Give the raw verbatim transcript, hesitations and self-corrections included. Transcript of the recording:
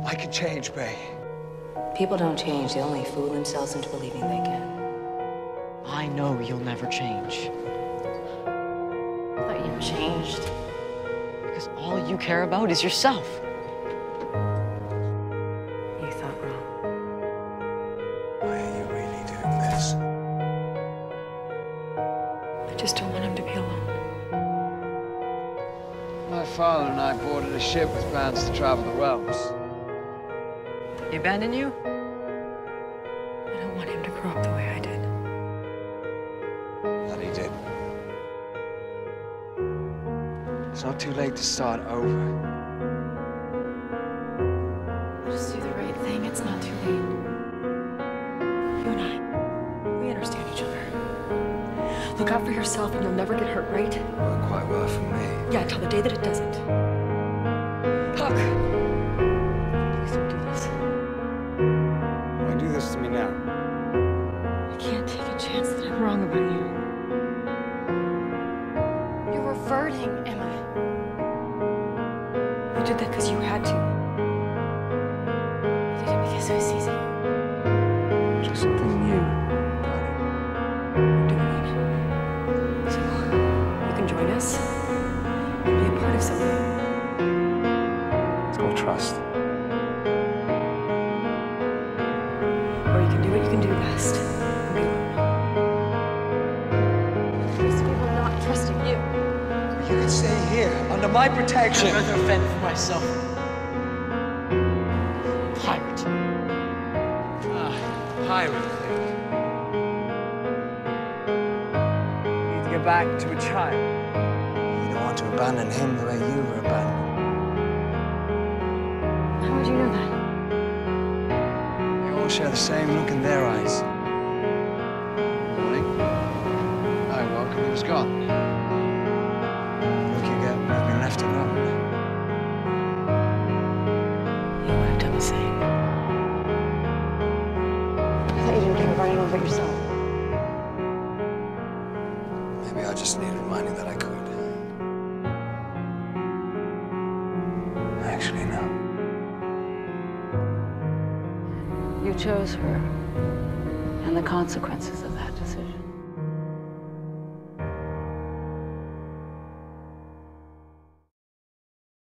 I can change, Bay. People don't change. They only fool themselves into believing they can. I know you'll never change. I thought you changed. Because all you care about is yourself. You thought wrong. Why are you really doing this? I just don't want him to be alone. My father and I boarded a ship with plans to travel the realms. He abandoned you? I don't want him to grow up the way I did. That he did. It's not too late to start over. Just do the right thing. It's not too late. You and I, we understand each other. Look out for yourself and you'll never get hurt, right? Worked quite well for me. Yeah, until the day that it doesn't. Huck! Please don't do this. Why do this to me now? I can't take a chance that I'm wrong about you. You're reverting, Emma. You did that because you had to. You did it because it was easy. Just something new. We're doing it. So, you can join us and be a part of something. It's called trust. Or you can do what you can do best. And be alone. These people not trusting you. You can stay here, under my protection. I'd rather fend for myself. Pirate. Ah, pirate thing. You need to get back to a child. You don't want to abandon him the way you were abandoned. How would you know that? We all share the same look in their eyes. Morning. I woke and he was gone. Look you get when you've been left alone. You would have done the same. I thought you didn't care about anyone but yourself. Maybe I just needed reminding that I could. Actually, no. You chose her, and the consequences of that